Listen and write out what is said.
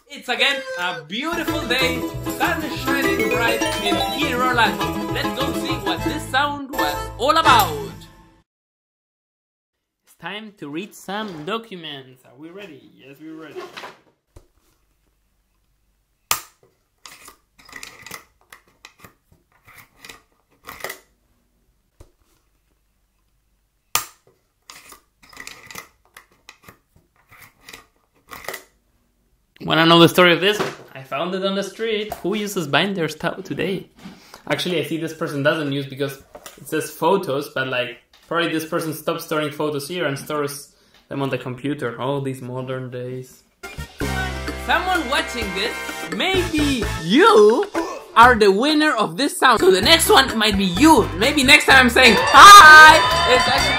It's again a beautiful day, sun is shining bright in EARO APP. Let's go see what this sound was all about. It's time to read some documents. Are we ready? Yes, we're ready. Wanna know the story of this? I found it on the street. Who uses binders today? Actually, I see this person doesn't use because it says photos, but like probably this person stopped storing photos here and stores them on the computer. All these modern days. Someone watching this, maybe you are the winner of this sound. So the next one might be you. Maybe next time I'm saying hi. It's actually